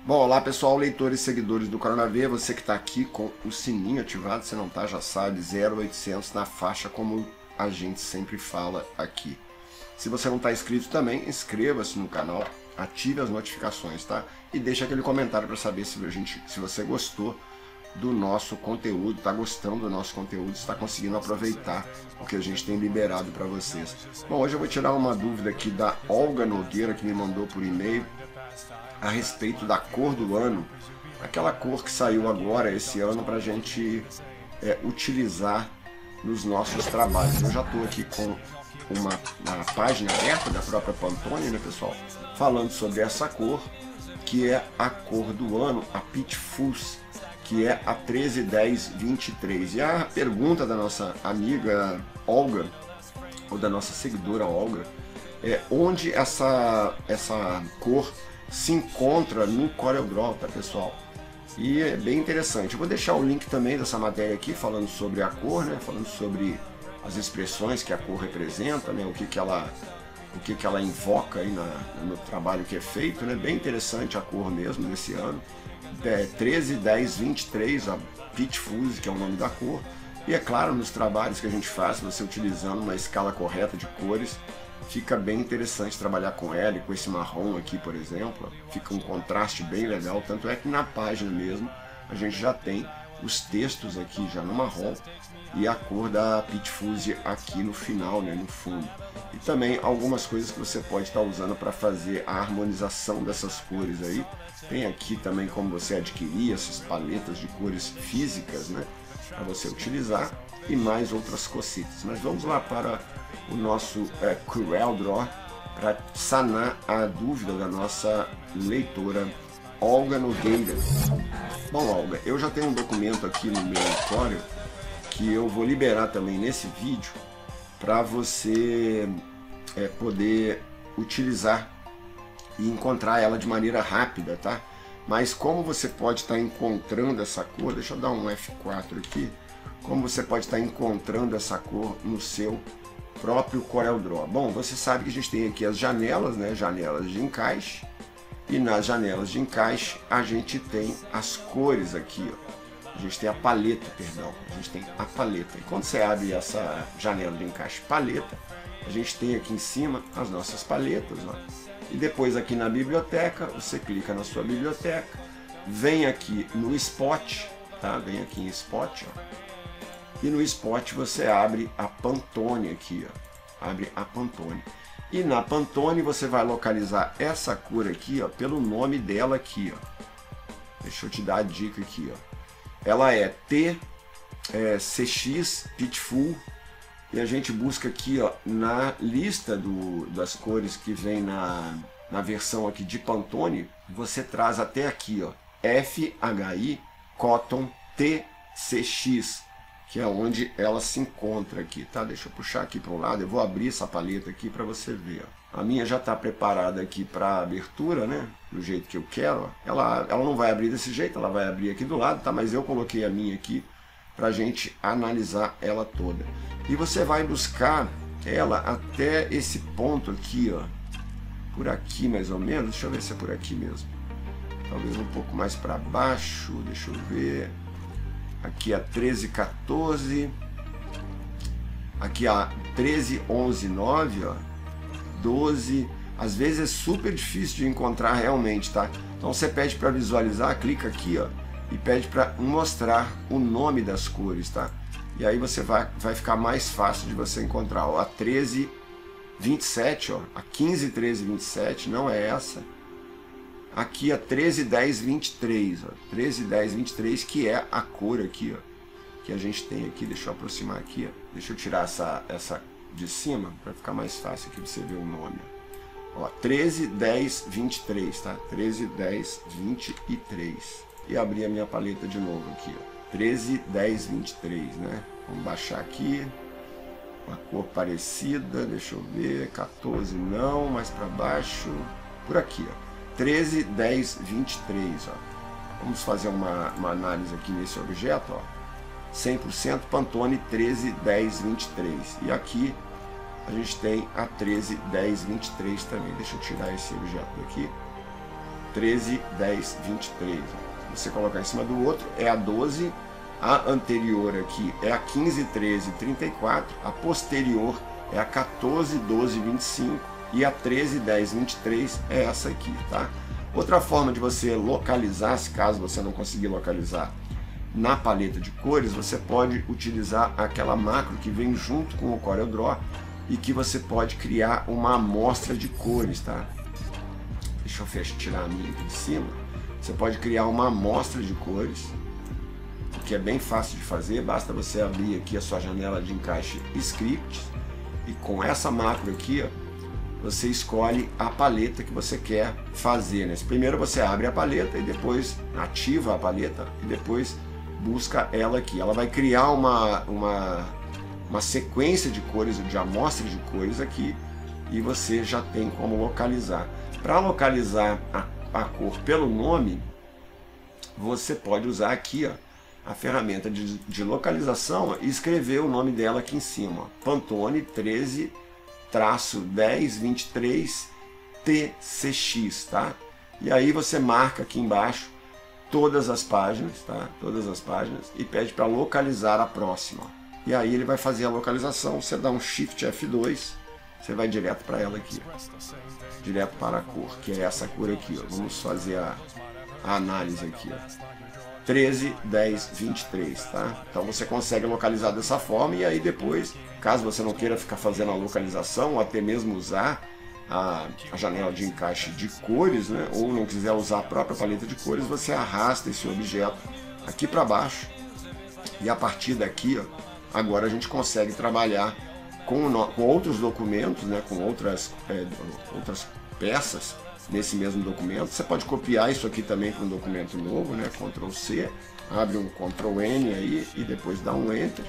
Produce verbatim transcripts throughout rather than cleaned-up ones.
Bom, olá pessoal, leitores e seguidores do Corona V, você que está aqui com o sininho ativado, se não tá, já sabe, zero oitocentos na faixa, como a gente sempre fala aqui. Se você não está inscrito também, inscreva-se no canal, ative as notificações, tá? E deixe aquele comentário para saber se, a gente, se você gostou do nosso conteúdo, está gostando do nosso conteúdo, está conseguindo aproveitar o que a gente tem liberado para vocês. Bom, hoje eu vou tirar uma dúvida aqui da Olga Nogueira, que me mandou por e-mail, a respeito da cor do ano, aquela cor que saiu agora esse ano para a gente é, utilizar nos nossos trabalhos. Eu já estou aqui com uma, uma página aberta da própria Pantone, né, pessoal, falando sobre essa cor, que é a cor do ano, a Peach Fuzz, que é a treze dez vinte e três. E a pergunta da nossa amiga Olga, ou da nossa seguidora Olga, é onde essa, essa cor se encontra no CorelDRAW, tá, pessoal? E é bem interessante. Eu vou deixar o link também dessa matéria aqui, falando sobre a cor, né? Falando sobre as expressões que a cor representa, né? O que que ela, o que que ela invoca aí na, no trabalho que é feito, né? Bem interessante a cor mesmo nesse ano. É treze dez vinte e três, a Peach Fuzz, que é o nome da cor. E é claro, nos trabalhos que a gente faz, você utilizando uma escala correta de cores, fica bem interessante trabalhar com ela, e com esse marrom aqui, por exemplo, fica um contraste bem legal, tanto é que na página mesmo a gente já tem os textos aqui já no marrom e a cor da Peach Fuzz aqui no final, né, no fundo. E também algumas coisas que você pode estar usando para fazer a harmonização dessas cores aí. Tem aqui também como você adquirir essas paletas de cores físicas, né, para você utilizar, e mais outras cositas. Mas vamos lá para o nosso é, CorelDRAW para sanar a dúvida da nossa leitora Olga Nogueira. Bom, Olga, eu já tenho um documento aqui no meu Corel que eu vou liberar também nesse vídeo para você é, poder utilizar e encontrar ela de maneira rápida, tá? Mas como você pode estar encontrando essa cor, deixa eu dar um F quatro aqui, como você pode estar encontrando essa cor no seu próprio CorelDRAW. Bom, você sabe que a gente tem aqui as janelas, né, janelas de encaixe, e nas janelas de encaixe a gente tem as cores aqui, ó. A gente tem a paleta, perdão, a gente tem a paleta. E quando você abre essa janela de encaixe paleta, a gente tem aqui em cima as nossas paletas, ó. E depois aqui na biblioteca, você clica na sua biblioteca, vem aqui no Spot, tá? Vem aqui em Spot, ó. E no Spot você abre a Pantone aqui, ó. Abre a Pantone. E na Pantone você vai localizar essa cor aqui, ó, pelo nome dela aqui, ó. Deixa eu te dar a dica aqui, ó. Ela é T C X Peach Fuzz, e a gente busca aqui, ó, na lista do, das cores que vem na, na versão aqui de Pantone, você traz até aqui, ó, F H I Cotton T C X, que é onde ela se encontra aqui, tá? Deixa eu puxar aqui para um lado, eu vou abrir essa paleta aqui para você ver, ó. A minha já está preparada aqui para abertura, né? Do jeito que eu quero, ó. Ela, ela não vai abrir desse jeito, ela vai abrir aqui do lado, tá? Mas eu coloquei a minha aqui para a gente analisar ela toda. E você vai buscar ela até esse ponto aqui, ó. Por aqui mais ou menos, deixa eu ver se é por aqui mesmo. Talvez um pouco mais para baixo, deixa eu ver. Aqui a treze quatorze, aqui a treze onze nove, ó, doze, às vezes é super difícil de encontrar realmente, tá? Então você pede para visualizar, clica aqui, ó, e pede para mostrar o nome das cores, tá? E aí você vai, vai ficar mais fácil de você encontrar, ó, a treze vinte e sete, ó, a quinze treze vinte e sete, não é essa. Aqui a treze dez vinte e três, ó, treze dez vinte e três, que é a cor aqui, ó, que a gente tem aqui. Deixa eu aproximar aqui, ó. Deixa eu tirar essa, essa de cima para ficar mais fácil aqui você ver o nome. Ó, treze dez vinte e três, tá? treze dez vinte e três. E abrir a minha paleta de novo aqui, ó. treze dez vinte e três, né? Vamos baixar aqui. Uma cor parecida, deixa eu ver, quatorze não, mais para baixo, por aqui, ó. treze dez vinte e três, ó. Vamos fazer uma, uma análise aqui nesse objeto, ó. cem por cento Pantone treze dez vinte e três. E aqui a gente tem a treze dez vinte e três também. Deixa eu tirar esse objeto daqui. treze, dez, vinte e três. Você colocar em cima do outro é a doze, a anterior aqui é a quinze, treze, trinta e quatro, a posterior é a quatorze, doze, vinte e cinco e a treze, dez, vinte e três é essa aqui, tá? Outra forma de você localizar, se caso você não conseguir localizar na paleta de cores, você pode utilizar aquela macro que vem junto com o CorelDRAW e que você pode criar uma amostra de cores, tá? Deixa eu fechar, tirar a minha aqui de cima. Você pode criar uma amostra de cores, que é bem fácil de fazer, basta você abrir aqui a sua janela de encaixe Scripts e com essa macro aqui, ó, você escolhe a paleta que você quer fazer, né? Primeiro você abre a paleta e depois ativa a paleta e depois busca ela aqui. Ela vai criar uma, uma, uma sequência de cores, de amostra de cores aqui e você já tem como localizar. Para localizar a, a cor pelo nome, você pode usar aqui, ó, a ferramenta de, de localização, ó, e escrever o nome dela aqui em cima, ó, Pantone treze traço dez vinte e três T C X, tá? E aí você marca aqui embaixo todas as páginas, tá? Todas as páginas e pede para localizar a próxima. E aí ele vai fazer a localização, você dá um Shift F dois, você vai direto para ela aqui, direto para a cor, que é essa cor aqui, ó. Vamos fazer a, a análise aqui, ó. treze, dez, vinte e três, tá? Então você consegue localizar dessa forma e aí depois, caso você não queira ficar fazendo a localização ou até mesmo usar a, a janela de encaixe de cores, né? Ou não quiser usar a própria paleta de cores, você arrasta esse objeto aqui para baixo e a partir daqui, ó, agora a gente consegue trabalhar com, com outros documentos, né? Com outras, é, outras peças nesse mesmo documento. Você pode copiar isso aqui também para um documento novo, né? Ctrl C, abre um Ctrl N aí e depois dá um Enter.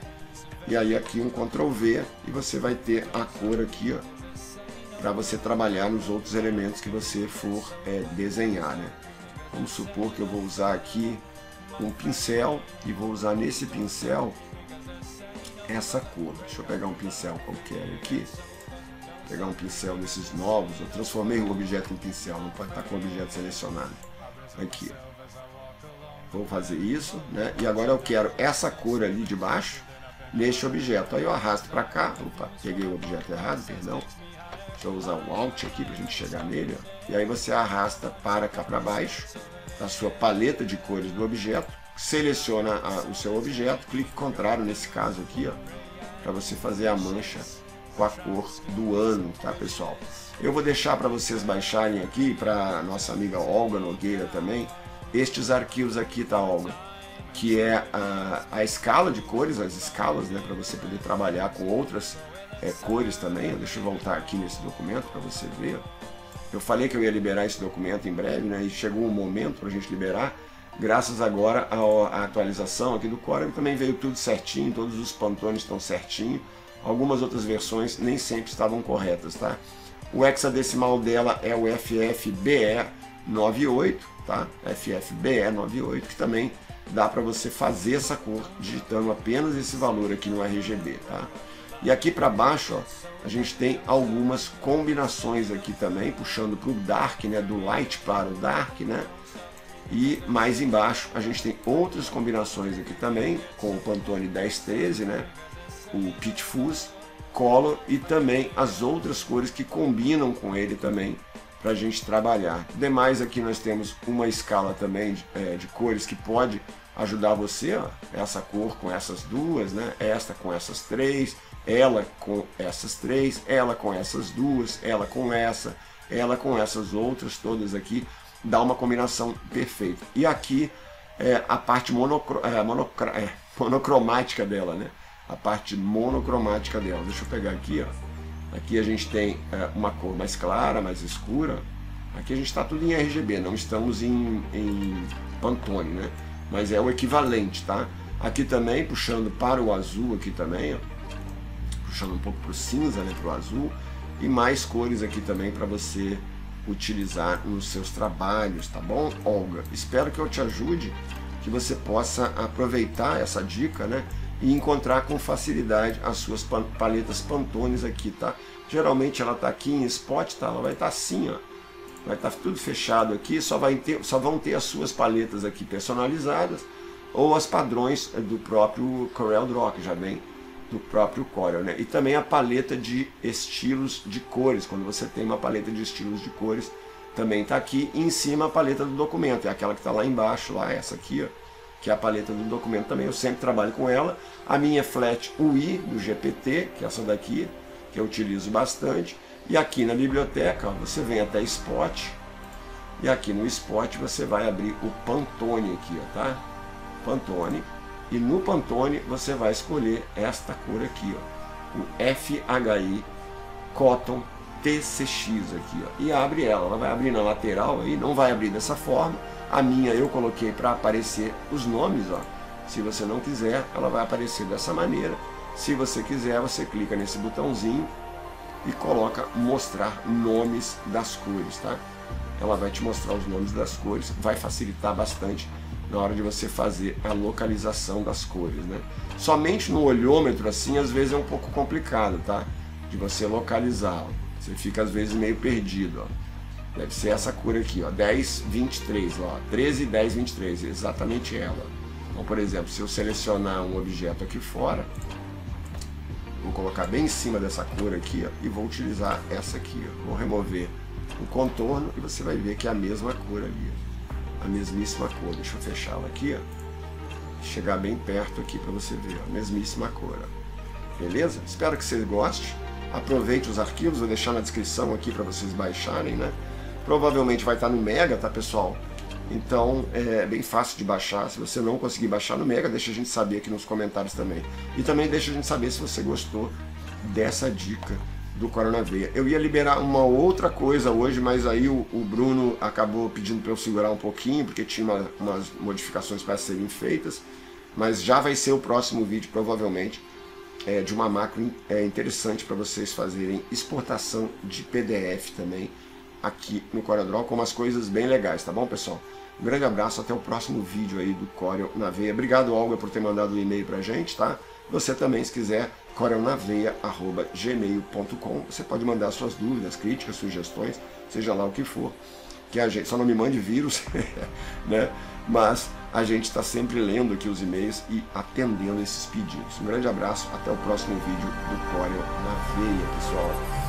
E aí aqui um Ctrl V e você vai ter a cor aqui, ó, para você trabalhar nos outros elementos que você for é, desenhar, né? Vamos supor que eu vou usar aqui um pincel e vou usar nesse pincel essa cor. Deixa eu pegar um pincel qualquer aqui. Pegar um pincel desses novos, eu transformei o objeto em pincel, não pode estar com o objeto selecionado. Aqui, vou fazer isso, né? E agora eu quero essa cor ali de baixo, neste objeto. Aí eu arrasto para cá, opa, peguei o objeto errado, perdão. Deixa eu usar o Alt aqui para a gente chegar nele, ó. E aí você arrasta para cá para baixo, da sua paleta de cores do objeto, seleciona a, o seu objeto, clique contrário nesse caso aqui, ó, para você fazer a mancha com a cor do ano, tá, pessoal? Eu vou deixar para vocês baixarem aqui, para nossa amiga Olga Nogueira também, estes arquivos aqui, tá, Olga? Que é a, a escala de cores, as escalas, né, para você poder trabalhar com outras é, cores também. Deixa eu voltar aqui nesse documento para você ver. Eu falei que eu ia liberar esse documento em breve, né, e chegou um momento para a gente liberar, graças agora à, à atualização aqui do Corel, também veio tudo certinho, todos os Pantones estão certinho. Algumas outras versões nem sempre estavam corretas, tá? O hexadecimal dela é o F F B E noventa e oito, tá? F F B E noventa e oito, que também dá para você fazer essa cor digitando apenas esse valor aqui no R G B, tá? E aqui para baixo, ó, a gente tem algumas combinações aqui também, puxando para o Dark, né? Do Light para o Dark, né? E mais embaixo a gente tem outras combinações aqui também, com o Pantone dez treze, né? O Pitch Fuzz, Color e também as outras cores que combinam com ele também para a gente trabalhar. Demais aqui nós temos uma escala também de, é, de cores que pode ajudar você, ó, essa cor com essas duas, né? Esta com essas três, ela com essas três, ela com essas duas, ela com essa, ela com essas outras todas aqui, dá uma combinação perfeita. E aqui é a parte monocro, é, monocro, é, monocromática dela, né? A parte monocromática dela. Deixa eu pegar aqui, ó. Aqui a gente tem é, uma cor mais clara, mais escura. Aqui a gente está tudo em R G B, não estamos em, em Pantone, né? Mas é o equivalente, tá? Aqui também, puxando para o azul aqui também, ó. Puxando um pouco para o cinza, né? Para o azul. E mais cores aqui também para você utilizar nos seus trabalhos, tá bom, Olga? Espero que eu te ajude, que você possa aproveitar essa dica, né? E encontrar com facilidade as suas paletas Pantones aqui, tá? Geralmente ela tá aqui em spot, tá? Ela vai estar tá assim, ó. vai estar tudo fechado aqui, só, vai ter, só vão ter as suas paletas aqui personalizadas, ou as padrões do próprio CorelDRAW, que já vem do próprio Corel, né? E também a paleta de estilos de cores, quando você tem uma paleta de estilos de cores, também está aqui, e em cima a paleta do documento, é aquela que está lá embaixo, lá, essa aqui, ó, que é a paleta do documento também, eu sempre trabalho com ela. A minha Flat U I, do G P T, que é essa daqui, que eu utilizo bastante, e aqui na biblioteca, ó, você vem até Spot, e aqui no Spot você vai abrir o Pantone aqui, ó, tá? Pantone, e no Pantone você vai escolher esta cor aqui, ó, o F H I Cotton T C X aqui, ó, e abre ela, ela vai abrir na lateral aí, não vai abrir dessa forma. A minha eu coloquei para aparecer os nomes, ó. Se você não quiser, ela vai aparecer dessa maneira. Se você quiser, você clica nesse botãozinho e coloca mostrar nomes das cores, tá? Ela vai te mostrar os nomes das cores, vai facilitar bastante na hora de você fazer a localização das cores, né? Somente no olhômetro assim, às vezes é um pouco complicado, tá? De você localizar, ó. Você fica às vezes meio perdido, ó. Deve ser essa cor aqui, ó, dez, vinte e três, ó, treze, dez, vinte e três, exatamente ela. Então, por exemplo, se eu selecionar um objeto aqui fora, vou colocar bem em cima dessa cor aqui, ó, e vou utilizar essa aqui, ó. Vou remover o contorno e você vai ver que é a mesma cor ali, ó. A mesmíssima cor. Deixa eu fechá-la aqui, ó. Chegar bem perto aqui para você ver, ó, a mesmíssima cor, ó. Beleza? Espero que você goste. Aproveite os arquivos, vou deixar na descrição aqui para vocês baixarem, né? Provavelmente vai estar no Mega, tá, pessoal? Então é bem fácil de baixar. Se você não conseguir baixar no Mega, deixa a gente saber aqui nos comentários também. E também deixa a gente saber se você gostou dessa dica do Corel na Veia. Eu ia liberar uma outra coisa hoje, mas aí o, o Bruno acabou pedindo para eu segurar um pouquinho, porque tinha uma, umas modificações para serem feitas. Mas já vai ser o próximo vídeo, provavelmente, é, de uma macro é, interessante para vocês fazerem exportação de P D F também, aqui no CorelDRAW, com umas coisas bem legais, tá bom, pessoal? Um grande abraço, até o próximo vídeo aí do Corel na Veia. Obrigado, Olga, por ter mandado o e-mail pra gente, tá? Você também, se quiser, corel na veia arroba gmail ponto com. Você pode mandar suas dúvidas, críticas, sugestões, seja lá o que for, que a gente, só não me mande vírus, né? Mas a gente está sempre lendo aqui os e-mails e atendendo esses pedidos. Um grande abraço, até o próximo vídeo do Corel na Veia, pessoal.